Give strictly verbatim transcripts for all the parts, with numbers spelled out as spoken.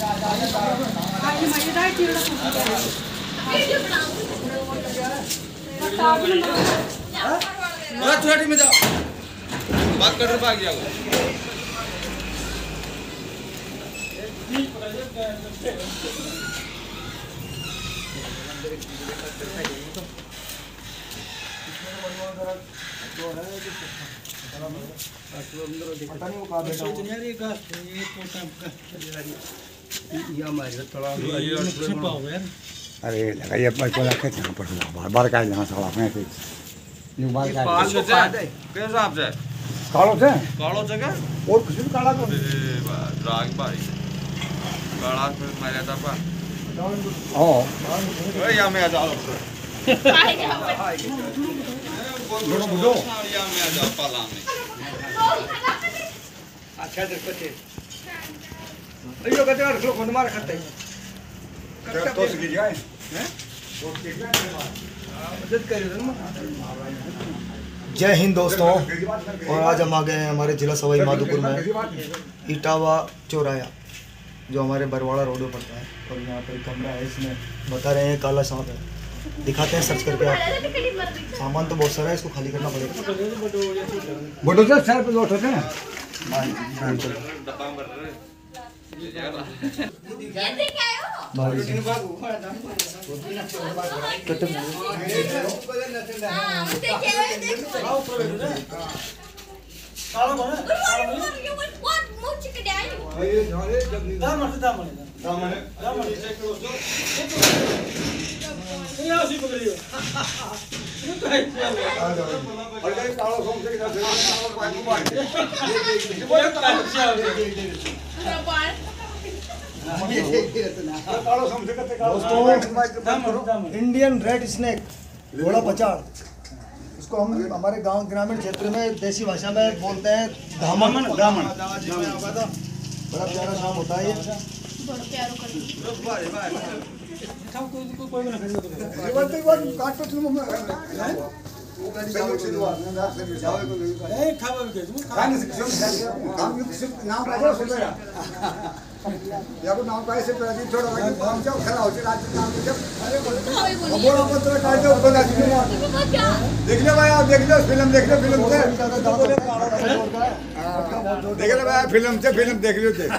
चुराटी में जाओ बात कर रहा गया अरे लगाइए बार बार का जहाँ साला अपने से न्यू बार का पाल से कैसे आप जाए कालो से कालो जगह और कुछ भी काला तो अरे राग भाई काला फिर मारा था पा ओ ए या मैं आ जाओ दोनों बुढ़ो या मैं आ जाओ पाला में अच्छा देखो चे अयो कहते हैं रख लो कौन मार खाते हैं तो सीख जाए हैं मदद करिए ना। जय हिंद दोस्तों, और आज हम आ गए हैं हमारे जिला सवाई माधोपुर में इटावा चौराया जो हमारे बरवाड़ा रोड पर पड़ता है। और यहाँ पर कमरा है, इसमें बता रहे हैं काला सांप है। दिखाते हैं सर्च करके आप। सामान तो बहुत सारा है, इसको खाली करना पड़ेगा। बड़ो से सर पे लौट होते हैं इंडियन रेड स्नेक घोड़ा पचाड़, इसको हम हमारे गांव ग्रामीण क्षेत्र में देसी भाषा में बोलते हैं धामन। धामन बड़ा प्यारा नाम होता है ये। याको नाव काय से प्रति थोड़ा वाली हम जाओ खड़ा हो रात नाम जब बोलो पत्र काय तो बना देख ले भाई, आप देख लो फिल्म, देख लो फिल्म से देख ले भाई, फिल्म से फिल्म देख लो थे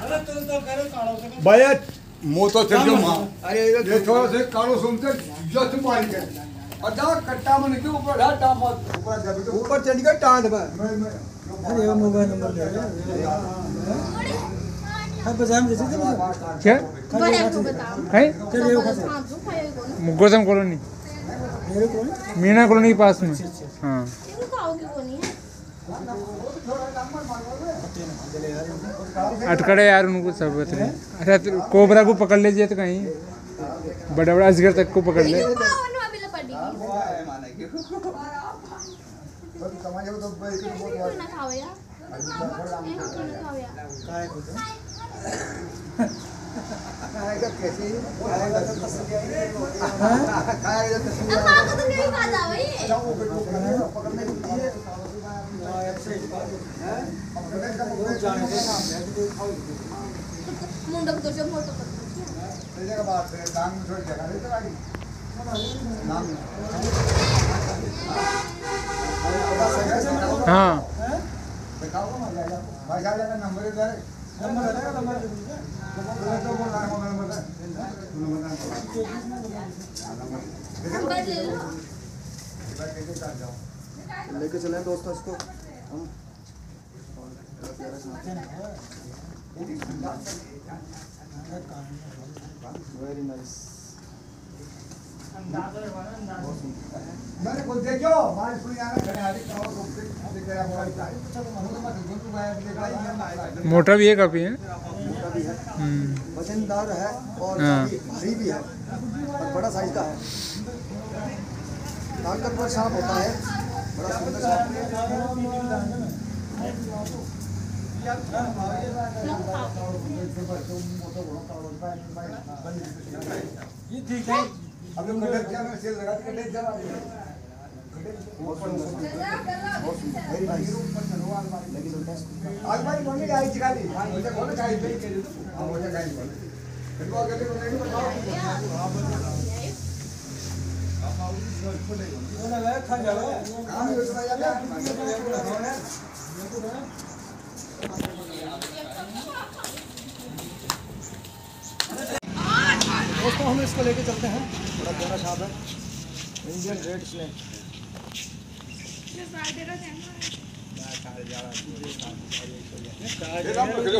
भाई मोतो चल जो मां। अरे ये थोड़ा से कालो सुनते जो तुम मारी के और जा कट्टा में के ऊपर ढा टाप ऊपर जब ऊपर चढ़ के टांड में। अरे ये मोबाइल नंबर दे हम बजाम जैसे थे क्या भाई आपको बताओ है चलिए वो खाते मुगोजम कॉलोनी, मेरे को मीना कॉलोनी के पास में। हाँ इनको खाओगे कौन है? अटकड़े यार उनको सब बता रहे। अच्छा तो कोबरा को पकड़ लीजिए तो कहीं बड़ा बड़ा अजगर तक को पकड़ ले। इनको खाओ ना अभी लपड़ी इनको ना खाओ यार, इनको ना खाओ यार। काय को आएगा कैसे आएगा तो तसली आएगी खाएगा तो तसली अब मां को तो नहीं खा जाओ ये पकड़ने के लिए मुंडक तो जो मोटो कर जगह बात है दांग में थोड़ी जगह देते गाड़ी नाम हाँ दिखाओ भाई साहब का नंबर इधर है, नंबर है नंबर तो बोल रहा है मोबाइल नंबर नंबर ले लो। कैसे कर जाओ लेके चले दोस्तों इसको हम। Very nice. मैंने कुछ देखो माल सुनी आना खड़े आदि का और से देख रहा मोबाइल का मोटा भी है काफी है। मोटा भी है, हम्म वजनदार है और हाँ। काफी भारी भी है और बड़ा साइज का है। ताकतवर सांप होता है, बड़ा सुंदर सांप। ये ठीक है। अब लोग कटे क्या में सेल लगा के कटे जमा वेरी नाइस। लेके चलते हैं इसको। आज भाई बोलने का आई चिकाली मुझे बोलने का आई पे हां मुझे का नहीं बोले फिर वो अगले को नहीं बताओ बोला है खा जाओ काम ही होता जाता है। दोस्तों हम इसको लेके चलते हैं, बड़ा प्यारा सांप है, इंडियन रेड स्नेक। ये नाम रख लो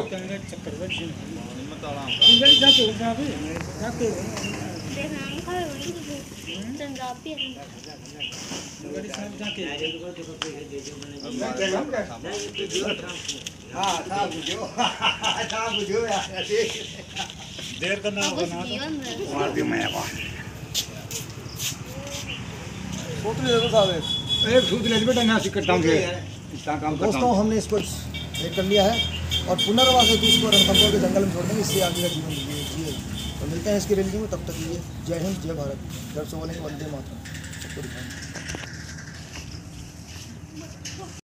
हां था बुझो था बुझो यार देर करना होगा ना मार दियो मैं अब सोच ले दो साहब एक सूद ले बेटा ना सिकटता हूं इतना काम करता दोस्तों, हमने इसको एक कर लिया है और पुनर्वास हेतु इसको रणथंभौर के जंगल में छोड़ देंगे, इससे आगे का जीवन जिए जिए। तो मिलते हैं इसकी रेलगी में, तब तक ये जय हिंद जय भारत। जब से बोलेंगे वंदे मातरम सबको दिखाएंगे।